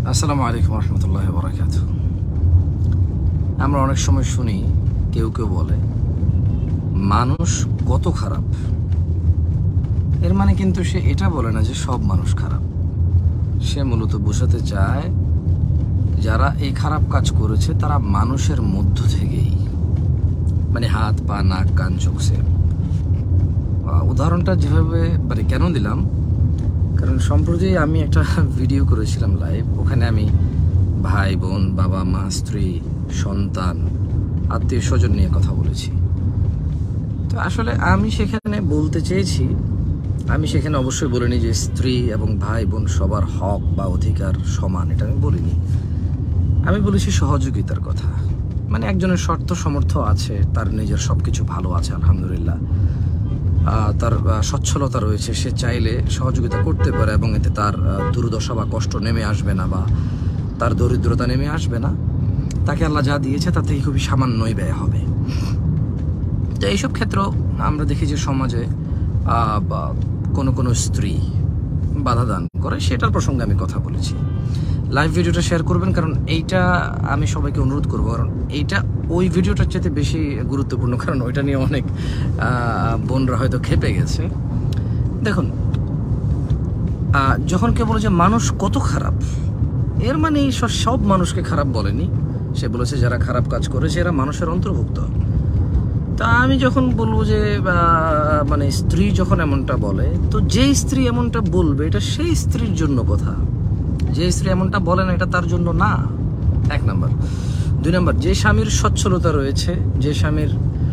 আসসালামু আলাইকুম রহমতুল্লাহ বরাকাত। আমরা অনেক সময় শুনি কেউ কেউ বলে মানুষ কত খারাপ। এর মানে কিন্তু সে এটা বলে না যে সব মানুষ খারাপ। সে মূলত বোঝাতে চায় যারা এই খারাপ কাজ করেছে তারা মানুষের মধ্য থেকেই, মানে হাত পা নাক কান চোখ সে। উদাহরণটা যেভাবে কেন দিলাম, কারণ সম্প্রতি আমি একটা ভিডিও করেছিলাম লাইভ। ওখানে আমি ভাই বোন, বাবা মা, স্ত্রী, সন্তান, আত্মীয় স্বজন নিয়ে কথা বলেছি। তো আসলে আমি সেখানে বলতে চেয়েছি, আমি সেখানে অবশ্যই বলিনি যে স্ত্রী এবং ভাই বোন সবার হক বা অধিকার সমান, এটা আমি বলিনি। আমি বলেছি সহযোগিতার কথা। মানে একজনের শর্ত সমর্থ আছে, তার নিজের সবকিছু ভালো আছে আলহামদুলিল্লাহ, তার সচ্ছলতা রয়েছে, সে চাইলে সহযোগিতা করতে পারে এবং এতে তার দুর্দশা বা কষ্ট নেমে আসবে না, বা তার দরিদ্রতা নেমে আসবে না। তাকে আল্লাহ যা দিয়েছে তার থেকে খুবই সামান্যই ব্যয় হবে। তো এইসব ক্ষেত্র আমরা দেখি যে সমাজে কোনো স্ত্রী বাধা দান করে, সেটার প্রসঙ্গে আমি কথা বলেছি। লাইভ ভিডিওটা শেয়ার করবেন, কারণ এইটা আমি সবাইকে অনুরোধ করবো, কারণ এইটা ওই ভিডিওটার চাইতে বেশি গুরুত্বপূর্ণ, কারণ ওইটা নিয়ে অনেক বোনরা হয়তো খেপে গেছে। দেখুন, যখন কেউ বলে যে মানুষ কত খারাপ, এর মানে সব মানুষকে খারাপ বলেনি। সে বলেছে যারা খারাপ কাজ করেছে এরা মানুষের অন্তর্ভুক্ত। তা আমি যখন বলবো যে মানে স্ত্রী যখন এমনটা বলে, তো যে স্ত্রী এমনটা বলবে এটা সেই স্ত্রীর জন্য কথা, যে স্ত্রী এমনটা বলে না এটা তার জন্য না। 1 নাম্বার। 2 নাম্বার, যে স্বামীর সচ্ছলতা রয়েছে, যে স্বামীর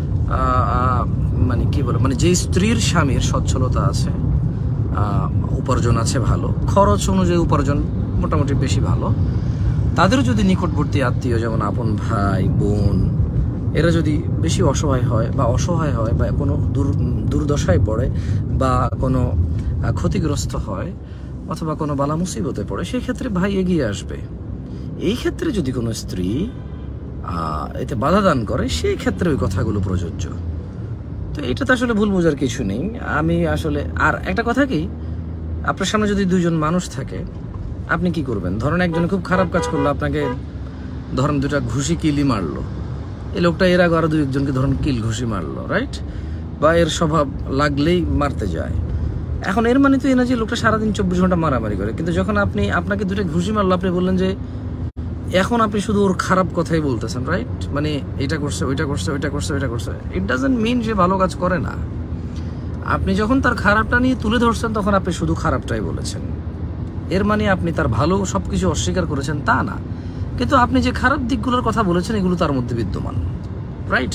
মানে যে স্ত্রীর স্বামীর সচ্ছলতা আছে, উপার্জন আছে ভালো, খরচ অনুযায়ী উপার্জন মোটামুটি বেশি ভালো, তাদের যদি নিকটবর্তী আত্মীয় যেমন আপন ভাই বোন এরা যদি বেশি অসহায় হয় বা কোনো দুর্দশায় পড়ে বা কোনো ক্ষতিগ্রস্ত হয় অথবা কোনো বালা মুসিবতে পড়ে, সেই ক্ষেত্রে ভাই এগিয়ে আসবে। এই ক্ষেত্রে যদি কোনো স্ত্রী এতে বাধা দান করে, সেই ক্ষেত্রে ওই কথাগুলো প্রযোজ্য। তো এটাতে আসলে ভুল বোঝার কিছু নেই। আমি আসলে আর একটা কথা কি, আপনার সামনে যদি 2 জন মানুষ থাকে, আপনি কি করবেন? ধরেন একজন খুব খারাপ কাজ করলো, আপনাকে ধরেন 2টা ঘুষি কিলি মারলো, এই লোকটা এর আগে আরো 2 জনকে ধরেন কিল ঘুষি মারলো, রাইট? বা এর স্বভাব লাগলেই মারতে যায়। এখন এর মানে তো এই না যে লোকটা সারাদিন 24 ঘন্টা মারামারি করে, কিন্তু যখন আপনাকে 2টা ঘুষি মারলো, আপনি বললেন যে এখন আপনি শুধু ওর খারাপ কথাই বলতেছেন, রাইট? মানে এটা করছে, ওইটা করছে, ওইটা করছে, ওইটা করছে, ইট ডাজন্ট মিন যে ভালো কাজ করে না। আপনি যখন তার খারাপটা নিয়ে তুলে ধরছেন তখন আপনি শুধু খারাপটাই বলেছেন। এর মানে আপনি তার ভালো সবকিছু অস্বীকার করেছেন তা না, কিন্তু আপনি যে খারাপ দিকগুলোর কথা বলেছেন এগুলো তার মধ্যে বিদ্যমান, রাইট?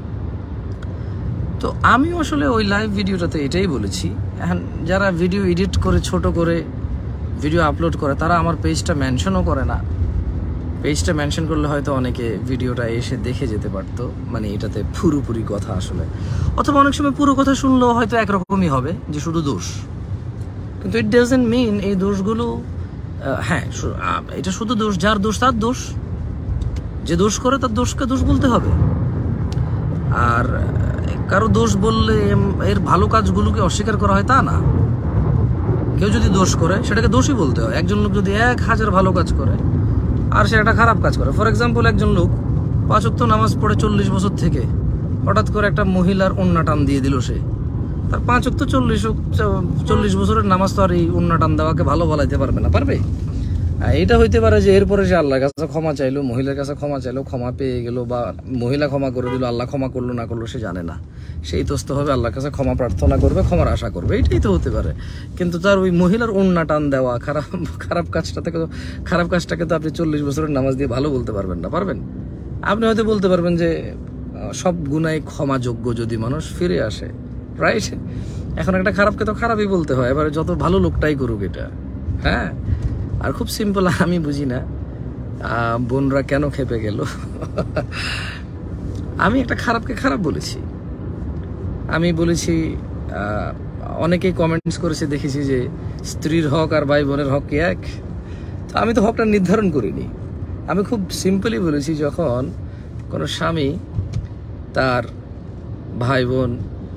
তো আমিও আসলে ওই লাইভ ভিডিওটাতে এটাই বলেছি। এখন যারা ভিডিও এডিট করে ছোট করে ভিডিও আপলোড করে তারা আমার পেজটা মেনশনও করে না। পেজটা মেনশন করলে হয়তো অনেকে ভিডিওটা এসে দেখে যেতে পারতো, মানে এটাতে পুরোপুরি কথা আসলে, অথবা অনেক সময় পুরো কথা শুনলেও হয়তো একরকমই হবে যে শুধু দোষ। কিন্তু ইট ডাজন্ট মিন এই দোষগুলো, হ্যাঁ এটা শুধু দোষ, যার দোষ তার দোষ, যে দোষ করে তার দোষকে দোষ বলতে হবে। আর কারো দোষ বললে এর ভালো কাজগুলোকে অস্বীকার করা হয় তা না। কেউ যদি দোষ করে সেটাকে দোষই বলতে হয়। একজন লোক যদি 1000 ভালো কাজ করে আর সে একটা খারাপ কাজ করে, ফর এক্সাম্পল একজন লোক 5 ওয়াক্ত নামাজ পড়ে 40 বছর থেকে হঠাৎ করে একটা মহিলার ওন্না টান দিয়ে দিল, সে তার 5 ওয়াক্ত 40 বছরের নামাজ তো আর এই ওন্না টান দেওয়াকে ভালো বলাইতে পারবে না, পারবে? এটা হইতে পারে যে এরপরে সে আল্লাহর কাছে ক্ষমা চাইলো, মহিলার কাছে ক্ষমা চাইলো, ক্ষমা পেয়ে গেল, বা মহিলা ক্ষমা করে দিল, আল্লাহ ক্ষমা করলো না করলো সে জানে না, সেই তস্ত হবে আল্লাহর কাছে ক্ষমা প্রার্থনা করবে, ক্ষমার আশা করবে, এটাই তো হতে পারে। কিন্তু তার ওই মহিলার ওন্না টান দেওয়া খারাপ কাজটাকে তো আপনি 40 বছরের নামাজ দিয়ে ভালো বলতে পারবেন না, পারবেন? আপনি হয়তো বলতে পারবেন যে সব গুনাই ক্ষমাযোগ্য যদি মানুষ ফিরে আসে, রাইট? এখন একটা খারাপকে তো খারাপই বলতে হয়, এবারে যত ভালো লোকটাই করুক এটা, হ্যাঁ। আর খুব সিম্পল, আমি বুঝি না বোনরা কেন খেপে গেল। আমি একটা খারাপকে খারাপ বলেছি, আমি বলেছি, অনেকেই কমেন্টস করেছে দেখেছি যে স্ত্রীর হক আর ভাই বোনের হক কি এক? তো আমি তো হকটা নির্ধারণ করিনি, আমি খুব সিম্পলি বলেছি যখন কোনো স্বামী তার ভাই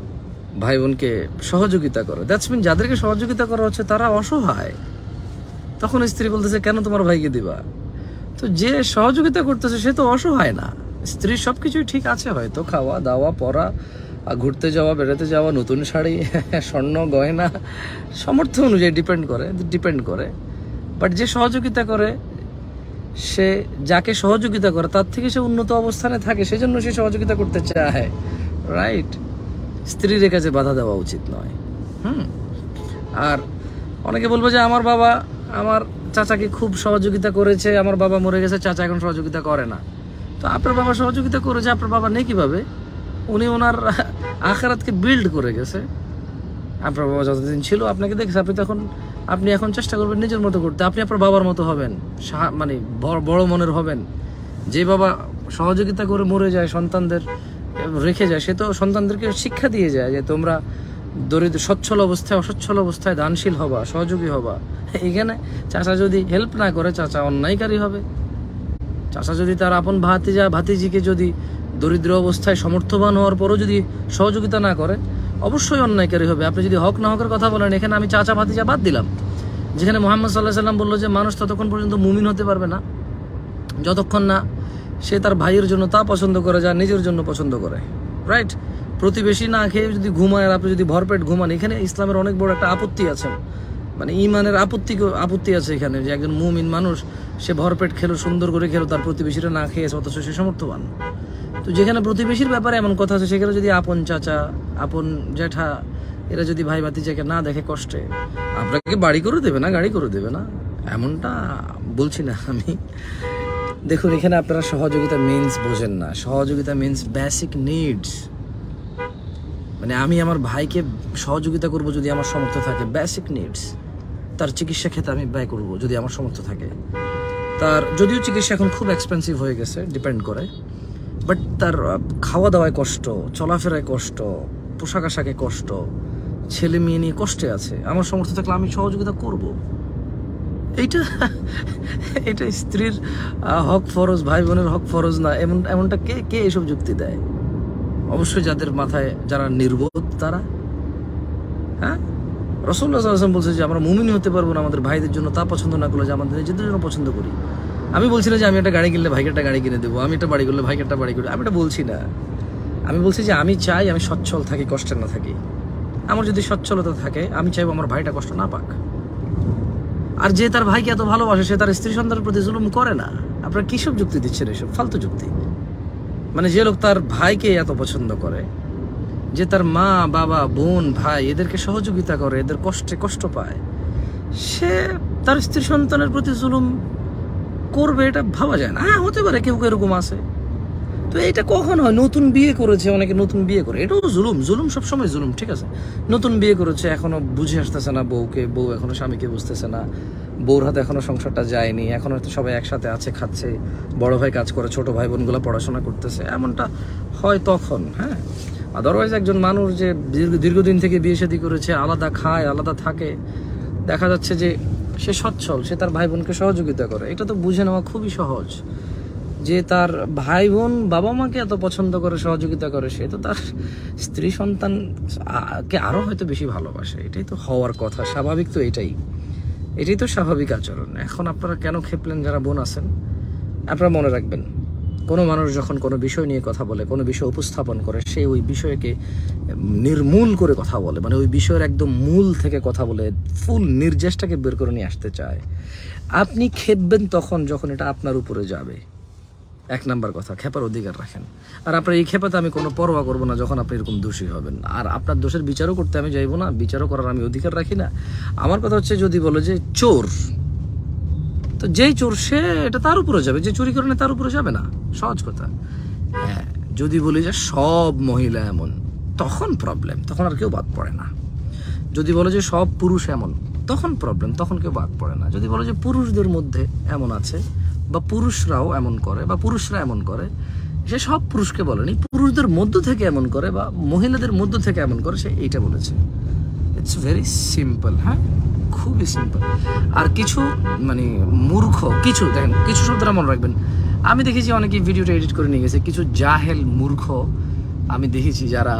বোনকে সহযোগিতা করে, দ্যাটস মিন যাদেরকে সহযোগিতা করা হচ্ছে তারা অসহায়, তখন স্ত্রী বলতেছে কেন তোমার ভাইকে দিবা? তো যে সহযোগিতা করতেছে সে তো অসহায় না, স্ত্রীর সবকিছুই ঠিক আছে, হয়তো খাওয়া দাওয়া, পড়া, ঘুরতে যাওয়া, বেড়াতে যাওয়া, নতুন শাড়ি, স্বর্ণ গয়না, সামর্থ্য অনুযায়ী ডিপেন্ড করে। বাট যে সহযোগিতা করে, সে যাকে সহযোগিতা করে তার থেকে সে উন্নত অবস্থানে থাকে, সেজন্য সে সহযোগিতা করতে চায়, রাইট? স্ত্রীর কাছে বাধা দেওয়া উচিত নয়। আর অনেকে বলবো যে আমার বাবা আমার চাচাকে খুব সহযোগিতা করেছে, আমার বাবা মরে গেছে, চাচা এখন সহযোগিতা করে না। তো আপনার বাবা সহযোগিতা করেছে, আপনার বাবা নেই কিভাবে? উনি ওনার আখিরাতকে বিল্ড করে গেছে। আপনার বাবা যতদিন ছিল আপনাকে দেখেছে, আপনি এখন চেষ্টা করবেন নিজের মতো করতে। আপনি আপনার বাবার মতো হবেন, মানে বড় মনের হবেন। যে বাবা সহযোগিতা করে মরে যায়, সন্তানদের রেখে যায়, সে তো সন্তানদেরকে শিক্ষা দিয়ে যায় যে তোমরা দরিদ্র, সচ্ছল অবস্থায় অসচ্ছল অবস্থায় দানশীল হবা, সহযোগী হবা। এখানে চাচা যদি হেল্প না করে, চাচা অন্যায়কারী হবে। চাচা যদি তার আপন ভাতিজিকে যদি দরিদ্র অবস্থায় সমর্থবান হওয়ার পরও যদি সহযোগিতা না করে, অবশ্যই অন্যায়কারী হবে। আপনি যদি হক না হকের কথা বলেন, এখানে আমি চাচা ভাতিজা বাদ দিলাম। যেখানে মুহাম্মদ সাল্লাল্লাহু আলাইহি ওয়াসাল্লাম বললো যে মানুষ ততক্ষণ পর্যন্ত মুমিন হতে পারবে না যতক্ষণ না সে তার ভাইয়ের জন্য তা পছন্দ করে যা নিজের জন্য পছন্দ করে, রাইট? প্রতিবেশী না খেয়ে যদি ঘুমায় আর আপনি যদি ভরপেট ঘুমান, এখানে ইসলামের অনেক বড় একটা আপত্তি আছে, মানে ইমানের আপত্তি আছে এখানে, যে একজন মুমিন মানুষ সে ভরপেট খেলো, সুন্দর করে খেলো, তার প্রতিবেশীরা না খেয়েছে অথচ সে সমর্থবান। তো যেখানে প্রতিবেশীর ব্যাপারে এমন কথা আছে, সেখানে যদি আপন চাচা, আপন জ্যাঠা, এরা যদি ভাই ভাতিজাকে না দেখে কষ্টে, আপনাকে বাড়ি করে দেবে না, গাড়ি করে দেবে না, এমনটা বলছি না আমি। দেখুন, এখানে আপনারা সহযোগিতা মিনস বোঝেন না। সহযোগিতা মিনস বেসিক নিডস। মানে আমি আমার ভাইকে সহযোগিতা করব যদি আমার সামর্থ্য থাকে, বেসিক নিডস। তার চিকিৎসা খেতে আমি ব্যয় করব যদি আমার সামর্থ্য থাকে। তার যদিও চিকিৎসা এখন খুব এক্সপেন্সিভ হয়ে গেছে, ডিপেন্ড করে, বাট তার খাওয়া দাওয়ায় কষ্ট, চলাফেরায় কষ্ট, পোশাক আশাকে কষ্ট, ছেলে মেয়ে নিয়ে কষ্টে আছে, আমার সামর্থ্য থাকলে আমি সহযোগিতা করব। এটা স্ত্রীর হক ফরজ, ভাই বোনের হক ফরজ না, এমনটা কে এসব যুক্তি দেয়? অবশ্যই যাদের মাথায়, যারা নির্বোধ তারা। হ্যাঁ, রাসূলুল্লাহ সাল্লাল্লাহু আলাইহি ওয়াসাল্লাম বলছে যে আমরা মুমিন হতে পারবো না আমাদের ভাইদের জন্য তা পছন্দ না করলে যে আমাদের নিজেদের জন্য পছন্দ করি। আমি বলছি না যে আমি একটা গাড়ি কিনলে ভাইকে একটা গাড়ি কিনে দেবো, আমি একটা বাড়ি করলে ভাইকে একটা বাড়ি করে, আমি এটা বলছি না। আমি বলছি যে আমি চাই আমি সচ্ছল থাকি, কষ্টে না থাকি। আমার যদি সচ্ছলতা থাকে, আমি চাইবো আমার ভাইটা কষ্ট না পাক। আর যে তার ভাইকে এত ভালোবাসে, সে তার স্ত্রী সন্তানের প্রতি জুলুম করে না। আপনারা কিসব যুক্তি দিচ্ছেন? এসব ফালতু যুক্তি। মানে যে লোক তার ভাইকে এত পছন্দ করে, যে তার মা, বাবা, বোন, ভাই এদেরকে সহযোগিতা করে, এদের কষ্টে কষ্ট পায়, সে তার স্ত্রী সন্তানের প্রতি জুলুম করবে এটা ভাবা যায় না। হ্যাঁ, হতে পারে কেউ এরকম আছে। তো এটা কখন হয়? নতুন বিয়ে করেছে, অনেকে নতুন বিয়ে করে, এটাও জুলুম সবসময় জুলুম, ঠিক আছে? নতুন বিয়ে করেছে, এখনো বুঝে আসতেছে না বউকে, বউ এখনো স্বামীকে বুঝতেছে না, বউর হাতে এখনো সংসারটা যায়নি, এখনো সবাই একসাথে আছে, খাচ্ছে, বড় ভাই কাজ করে, ছোট ভাই বোনগুলো পড়াশোনা করতেছে, এমনটা হয় তখন। হ্যাঁ, আদারওয়াইজ একজন মানুষ যে দীর্ঘদিন থেকে বিয়ে শাদী করেছে, আলাদা খায়, আলাদা থাকে, দেখা যাচ্ছে যে সে সচ্ছল, সে তার ভাই বোনকে সহযোগিতা করে, এটা তো বুঝে নেওয়া খুবই সহজ। যে তার ভাই বোন বাবা মাকে এত পছন্দ করে, সহযোগিতা করে, সে তো তার স্ত্রী সন্তানকে আরো হয়তো বেশি ভালোবাসে। এটাই তো হওয়ার কথা, স্বাভাবিক তো এটাই তো স্বাভাবিক আচরণ। এখন আপনারা কেন খেপলেন যারা বোন আছেন? আপনারা মনে রাখবেন, কোনো মানুষ যখন কোনো বিষয় নিয়ে কথা বলে, কোনো বিষয় উপস্থাপন করে, সে ওই বিষয়কে নির্মূল করে কথা বলে, মানে ওই বিষয়ের একদম মূল থেকে কথা বলে ফুল নির্যাসটাকে বের করে নিয়ে আসতে চায়। আপনি খেপবেন তখন যখন এটা আপনার উপরে যাবে। এক নাম্বার কথা, খেপার অধিকার রাখেন। আর আপনার এই খেপাতে আমি কোনো পরোয়া করবো না যখন আপনি এরকম দোষী হবেন। আর আপনার দোষের বিচারও করতে আমি যাইবো না, বিচারও করার আমি অধিকার রাখি না। আমার কথা হচ্ছে, যদি বলো যে চোর, তো যেই চোর সে এটা তার উপরে যাবে, যে চুরি করে না তার উপরে যাবে না, সহজ কথা। হ্যাঁ, যদি বলি যে সব মহিলা এমন, তখন প্রবলেম, তখন আর কেউ বাদ পড়ে না। যদি বলো যে সব পুরুষ এমন, তখন প্রবলেম, তখন কেউ বাদ পড়ে না। যদি বলো যে পুরুষদের মধ্যে এমন আছে, বা পুরুষরাও এমন করে, বা পুরুষরা এমন করে, সে সব পুরুষকে বলেনি, পুরুষদের মধ্য থেকে এমন করে বা মহিলাদের মধ্য থেকে এমন করে, সে এইটা বলেছে। It's very simple. হ্যাঁ, খুবই সিম্পল। আর কিছু মানে মূর্খ, কিছু দেখেন, কিছু শব্দটা মনে রাখবেন। আমি দেখেছি অনেকেই ভিডিওটা এডিট করে নিয়ে গেছে, কিছু জাহেল মূর্খ আমি দেখেছি যারা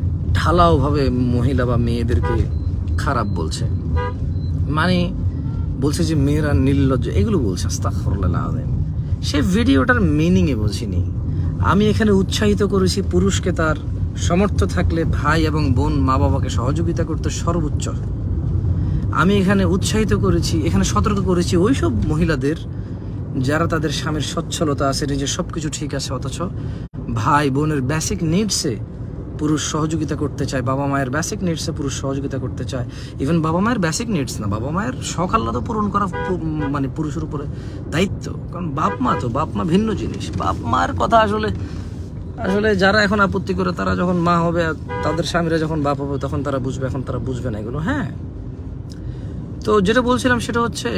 ঢালাওভাবে মহিলা বা মেয়েদেরকে খারাপ বলছে। মানে বলছে যে মেয়েরা নির্লজ্জ, এগুলো বলছে আস্তাগফিরুল্লাহ আযীম। সে ভিডিওটার মিনিংয়ে বুঝিনি। আমি এখানে উৎসাহিত করেছি পুরুষকে তার সামর্থ্য থাকলে ভাই এবং বোন মা বাবাকে সহযোগিতা করতে সর্বোচ্চ। আমি এখানে উৎসাহিত করেছি, এখানে সতর্ক করেছি ওইসব মহিলাদের যারা তাদের স্বামীর সচ্ছলতা আছে, নিজের সব কিছু ঠিক আছে, অথচ ভাই বোনের বেসিক নিডসে পুরুষ সহযোগিতা করতে চায়, বাবা মায়ের বেসিক নিডসে পুরুষ সহযোগিতা করতে চায়। ইভেন বাবা মায়ের বেসিক নিডস না, বাবা মায়ের শখ আহ্লাদও পূরণ করা মানে পুরুষের উপরে দায়িত্ব। কারণ বাপ মা ভিন্ন জিনিস। বাপ মার কথা আসলে যারা এখন আপত্তি করে, তারা যখন মা হবে, তাদের স্বামীরা যখন বাপ হবে, তখন তারা বুঝবে, এখন তারা বুঝবে না এগুলো। হ্যাঁ, তো যেটা বলছিলাম সেটা হচ্ছে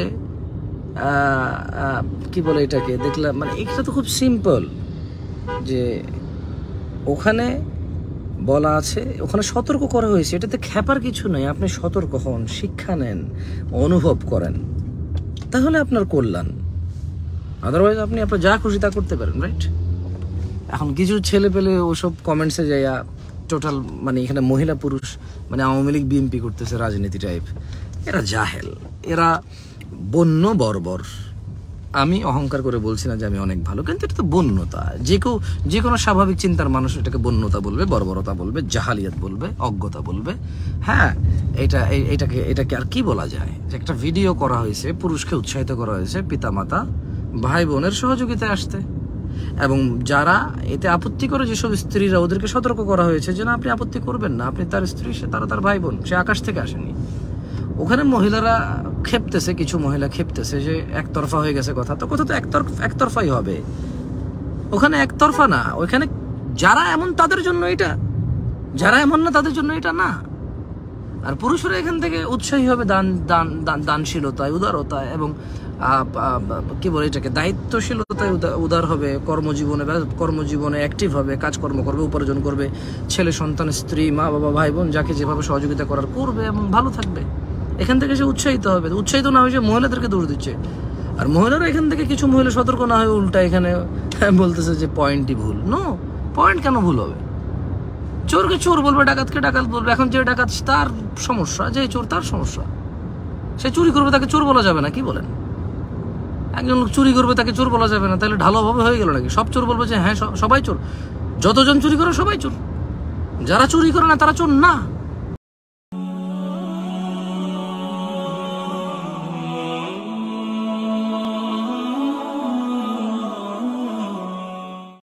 কি বলে এটাকে, দেখলাম মানে এটা তো খুব সিম্পল, যে ওখানে বলা আছে, ওখানে সতর্ক করা হয়েছে, এটাতে খেপার কিছু নেই। আপনি সতর্ক হন, শিক্ষা নেন, অনুভব করেন, তাহলে আপনার কল্যাণ। আদারওয়াইজ আপনি আপনার যা খুশি তা করতে পারেন, রাইট? এখন কিছু ছেলে পেলে ওসব কমেন্টসে যাইয়া টোটাল মানে এখানে মহিলা পুরুষ মানে আওয়ামী লীগ বিএনপি করতেছে রাজনীতি টাইপ, এরা জাহেল, এরা বন্য বর্বর। আমি অহংকার করে বলছি না যে আমি অনেক ভালো, কিন্তু এটা তো বন্যতা। যে কোনো স্বাভাবিক চিন্তার মানুষ এটাকে বন্যতা বলবে, বর্বরতা বলবে, জাহালিয়াত বলবে, অজ্ঞতা বলবে। হ্যাঁ, এটাকে আর কি বলা যায়? যে একটা ভিডিও করা হয়েছে, পুরুষকে উৎসাহিত করা হয়েছে পিতামাতা ভাই বোনের সহযোগিতায় আসতে, এবং যারা এতে আপত্তি করে, যেসব স্ত্রীরা, ওদেরকে সতর্ক করা হয়েছে যে না, আপনি আপত্তি করবেন না, আপনি তার স্ত্রী, তারা তার ভাই বোন, সে আকাশ থেকে আসেনি। ওখানে মহিলারা খেপতেছে, কিছু মহিলা খেপতেছে যে একতরফা হয়ে গেছে কথা, তো কথা তো একতরফাই হবে। ওখানে একতরফা না, ওখানে যারা এমন তাদের জন্য এটা, যারা এমন না তাদের জন্য এটা না। আর পুরুষরা এখান থেকে উৎসাহী হবে দানশীলতায়, উদারতায়, এবং কি বলে এটাকে, দায়িত্বশীলতায় উদার হবে, কর্মজীবনে অ্যাক্টিভ হবে, কাজকর্ম করবে, উপার্জন করবে, ছেলে সন্তান, স্ত্রী, মা বাবা, ভাই বোন যাকে যেভাবে সহযোগিতা করার করবে, এবং ভালো থাকবে। এখান থেকে সে উৎসাহিত হবে। উৎসাহিত না হয়ে সে মহিলাদেরকে দৌড় দিচ্ছে, আর মহিলারা এখান থেকে কিছু মহিলা সতর্ক না হয়ে উল্টা এখানে বলতেছে যে পয়েন্টই ভুল। নো, পয়েন্ট কেন ভুল হবে? চোরকে চোর বলবে, ডাকাতকে ডাকাত বলবে। এখন যে ডাকাত তার সমস্যা, যে চোর তার সমস্যা। সে চুরি করবে, তাকে চোর বলা যাবে না? কি বলেন? একজন লোক চুরি করবে, তাকে চোর বলা যাবে না? তাহলে ঢালোভাবে হয়ে গেল নাকি? সব চোর বলবে যে হ্যাঁ সবাই চোর, যতজন চুরি করে সবাই চোর, যারা চুরি করে না তারা চোর না।